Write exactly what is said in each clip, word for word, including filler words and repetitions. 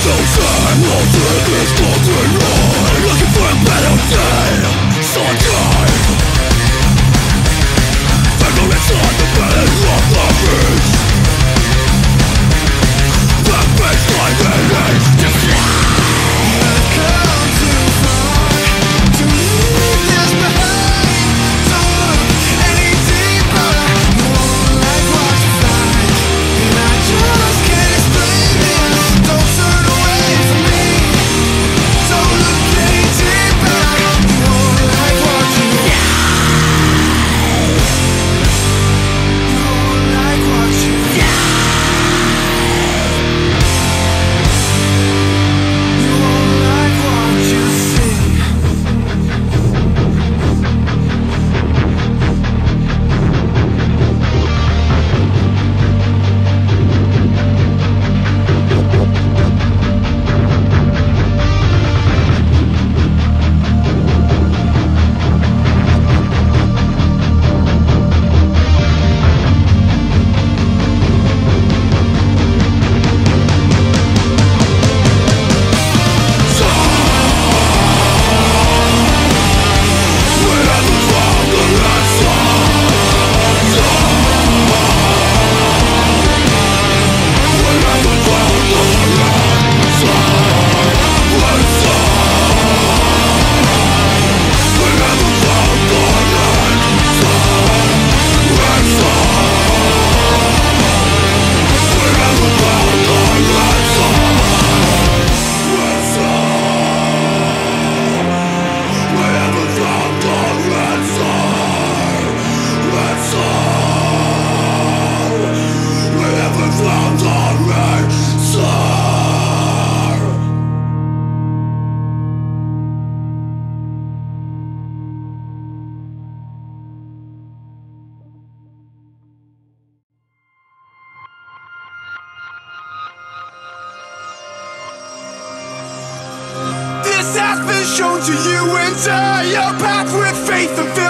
has been shown to you and I, your path with faith and fear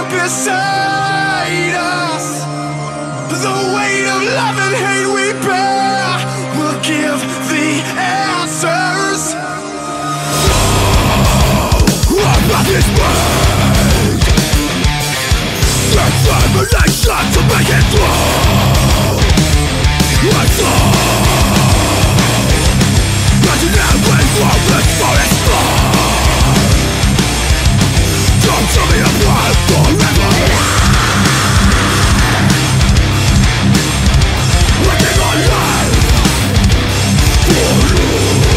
beside us. The weight of love and hate we bear will give the answers. Oh, our path is made. Determination to make it through. What's up? Rising away from this forest floor. Don't tell me I'm wild forever. Working on life for you.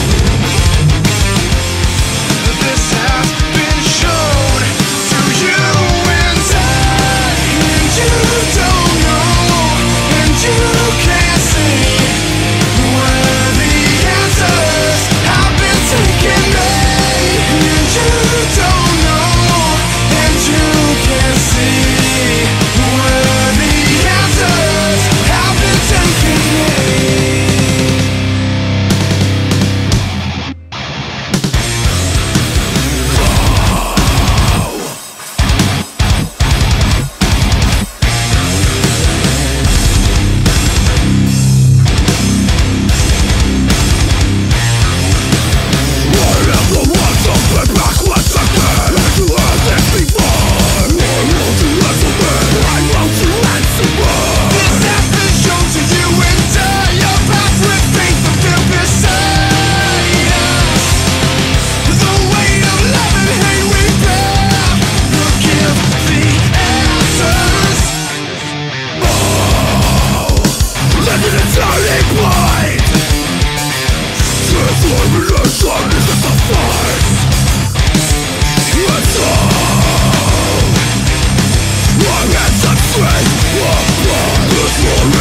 This has been shown to you and I, and you don't know, and you can't see where the answers have been taken me. And you don't know, and you can't see where the answers have been taken me. This